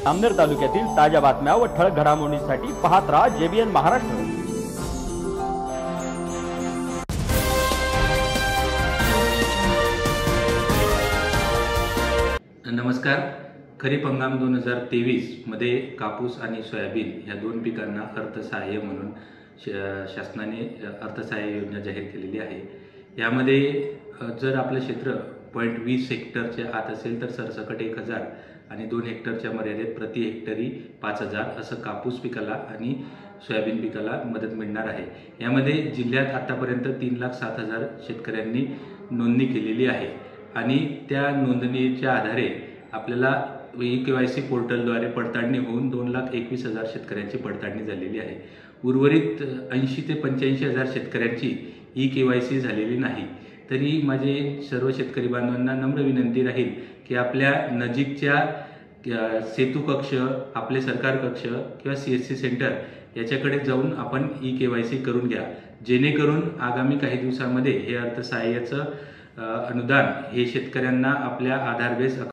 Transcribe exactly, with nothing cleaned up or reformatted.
अमनेर तालुक्यातील ताज्या बातम्या व ठळक घडामोडींसाठी पाहत राहा जेबीएन महाराष्ट्र। नमस्कार। खरीप हंगाम दोन हजार तेवीस मध्ये कापूस आणि सोयाबीन या दोन पिकांना अर्थसहाय्य म्हणून शासनाने अर्थसहाय्य योजना जाहीर केलेली आहे। यामध्ये जर आपलं क्षेत्र पॉईंट वीस हेक्टरच्या आत असेल तर सरसकट एक हजार आणि दोन हेक्टरच्या मर्यादेत प्रति हेक्टरी पाच हजार असं कापूस पिकाला आणि सोयाबीन पिकाला मदत मिळणार आहे। यामध्ये जिल्ह्यात आतापर्यंत तीन लाख सात हजार शेतकऱ्यांनी नोंदणी केलेली आहे आणि त्या नोंदणीच्या आधारे आपल्याला ई के वाय सी पोर्टलद्वारे पडताळणी होऊन दोन लाख एकवीस हजार शेतकऱ्यांची पडताळणी झालेली आहे। उर्वरित ऐंशी ते पंच्याऐंशी हजार शेतकऱ्यांची ई के वाय सी झालेली नाही। तरी माझे सर्व शेतकरी बांधवांना नम्र विनंती राहील की आपल्या नजीकच्या सेतू कक्ष, आपले सरकार कक्ष किंवा सी एस सी सेंटर याच्याकडे जाऊन आपण ई के वाय सी करून घ्या, जेणेकरून आगामी काही दिवसांमध्ये हे अर्थसहाय्याचं अनुदान हे शेतकऱ्यांना आपल्या आधार बेस